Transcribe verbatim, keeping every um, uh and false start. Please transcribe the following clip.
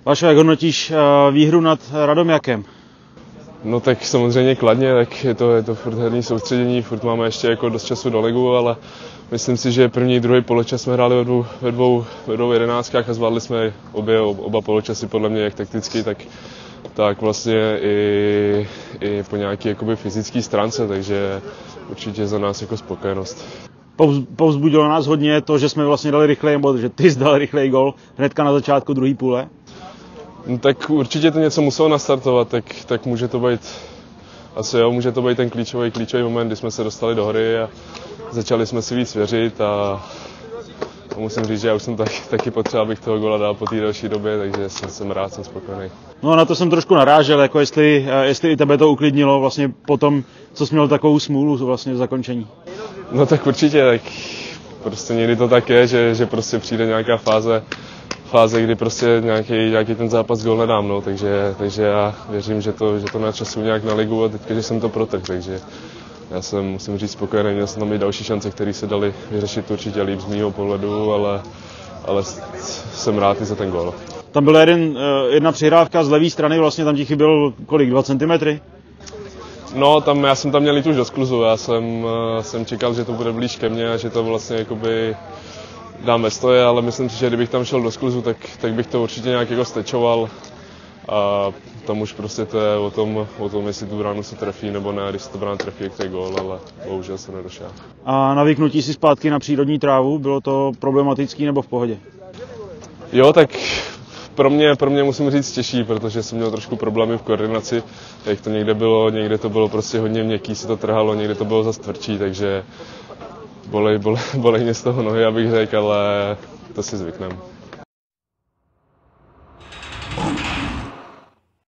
Vašo, jak hodnotíš výhru nad Radomiakem? No tak samozřejmě kladně, tak je to, je to furt herní soustředění, furt máme ještě jako dost času do ligu, ale myslím si, že první, druhý poločas jsme hráli ve dvou, ve dvou, ve dvou jedenáctkách a zvládli jsme obě, oba poločasy podle mě jak takticky, tak, tak vlastně i, i po nějaké jakoby fyzické stránce, takže určitě za nás jako spokojenost. Povzbudilo nás hodně to, že jsme vlastně dali rychlej, nebo že ty jsi dal rychlej gol hnedka na začátku druhé půle. No, tak určitě to něco muselo nastartovat, tak, tak může to být, asi jo, může to být ten klíčový, klíčový moment, kdy jsme se dostali do hry a začali jsme si víc věřit a, a musím říct, že já už jsem tak, taky potřeba, abych toho gola dal po té další době, takže jsem, jsem rád, jsem spokojený. No na to jsem trošku narážel, jako jestli, jestli i tebe to uklidnilo vlastně po tom, co jsi měl takovou smůlu vlastně v zakončení. No tak určitě, tak prostě někdy to tak je, že, že prostě přijde nějaká fáze, fáze, kdy prostě nějaký, nějaký ten zápas gól nedám, no, takže, takže já věřím, že to, že to načasuju nějak na ligu a teďka, že jsem to protrhl, takže já jsem, musím říct, spokojený, měl jsem tam i další šance, které se daly vyřešit určitě líp z mýho pohledu, ale, ale jsem rád i za ten gól. Tam byla jeden, jedna přihrávka z levé strany, vlastně tam ti chybělo kolik, dva centimetry? No, tam, já jsem tam měl jít už do skluzu, já jsem, jsem čekal, že to bude blíž ke mně a že to vlastně jakoby dáme stoje, ale myslím si, že kdybych tam šel do skluzu, tak, tak bych to určitě nějak jako stečoval a tam už prostě to je o tom, o tom, jestli tu bránu se trefí nebo ne, když se to brána trefí, jak to je gól, ale bohužel se nedošel. A navyknutí si zpátky na přírodní trávu, bylo to problematický nebo v pohodě? Jo, tak pro mě, pro mě musím říct těžší, protože jsem měl trošku problémy v koordinaci, jak to někde bylo, někde to bylo prostě hodně měkký, se to trhalo, někde to bylo zas tvrdší, takže bolej, bolej, bolej mě z toho nohy, abych řekl, ale to si zvyknem.